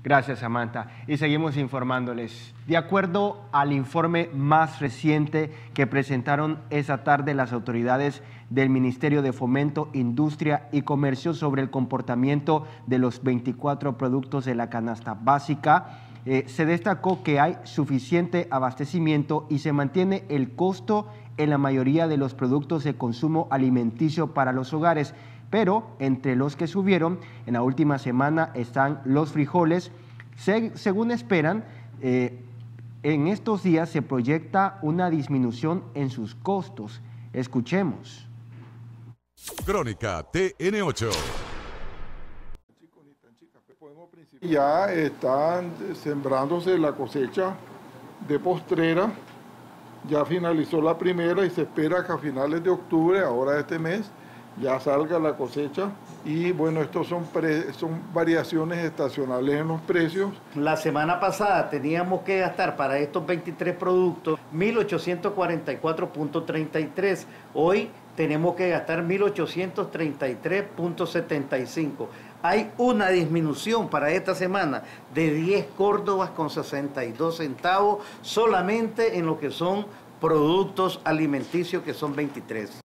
Gracias, Samantha. Y seguimos informándoles. De acuerdo al informe más reciente que presentaron esta tarde las autoridades del Ministerio de Fomento, Industria y Comercio sobre el comportamiento de los 24 productos de la canasta básica, se destacó que hay suficiente abastecimiento y se mantiene el costo en la mayoría de los productos de consumo alimenticio para los hogares. Pero entre los que subieron en la última semana están los frijoles. Según esperan, en estos días se proyecta una disminución en sus costos. Escuchemos. Crónica TN8. Ya están sembrándose la cosecha de postrera. Ya finalizó la primera y se espera que a finales de octubre, ahora de este mes, ya salga la cosecha. Y bueno, estos son variaciones estacionales en los precios. La semana pasada teníamos que gastar para estos 23 productos 1.844.33. Hoy tenemos que gastar 1.833.75. Hay una disminución para esta semana de 10 córdobas con 62 centavos solamente en lo que son productos alimenticios, que son 23.